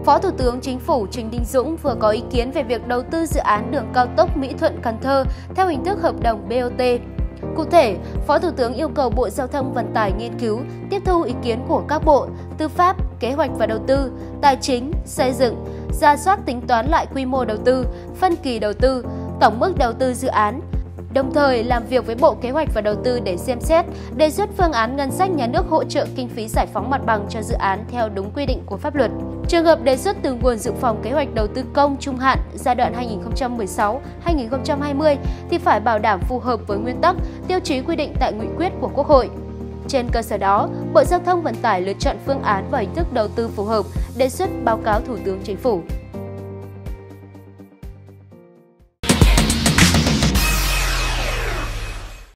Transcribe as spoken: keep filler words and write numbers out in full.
Phó Thủ tướng Chính phủ Trịnh Đình Dũng vừa có ý kiến về việc đầu tư dự án đường cao tốc Mỹ Thuận - Cần Thơ theo hình thức hợp đồng bê o tê. Cụ thể, Phó Thủ tướng yêu cầu Bộ Giao thông Vận tải nghiên cứu, tiếp thu ý kiến của các bộ Tư pháp, Kế hoạch và Đầu tư, Tài chính, Xây dựng, rà soát tính toán lại quy mô đầu tư, phân kỳ đầu tư, tổng mức đầu tư dự án, đồng thời làm việc với Bộ Kế hoạch và Đầu tư để xem xét, đề xuất phương án ngân sách nhà nước hỗ trợ kinh phí giải phóng mặt bằng cho dự án theo đúng quy định của pháp luật. Trường hợp đề xuất từ nguồn dự phòng kế hoạch đầu tư công trung hạn giai đoạn hai nghìn không trăm mười sáu đến hai nghìn không trăm hai mươi thì phải bảo đảm phù hợp với nguyên tắc, tiêu chí quy định tại nghị quyết của Quốc hội. Trên cơ sở đó, Bộ Giao thông Vận tải lựa chọn phương án và hình thức đầu tư phù hợp, đề xuất báo cáo Thủ tướng Chính phủ.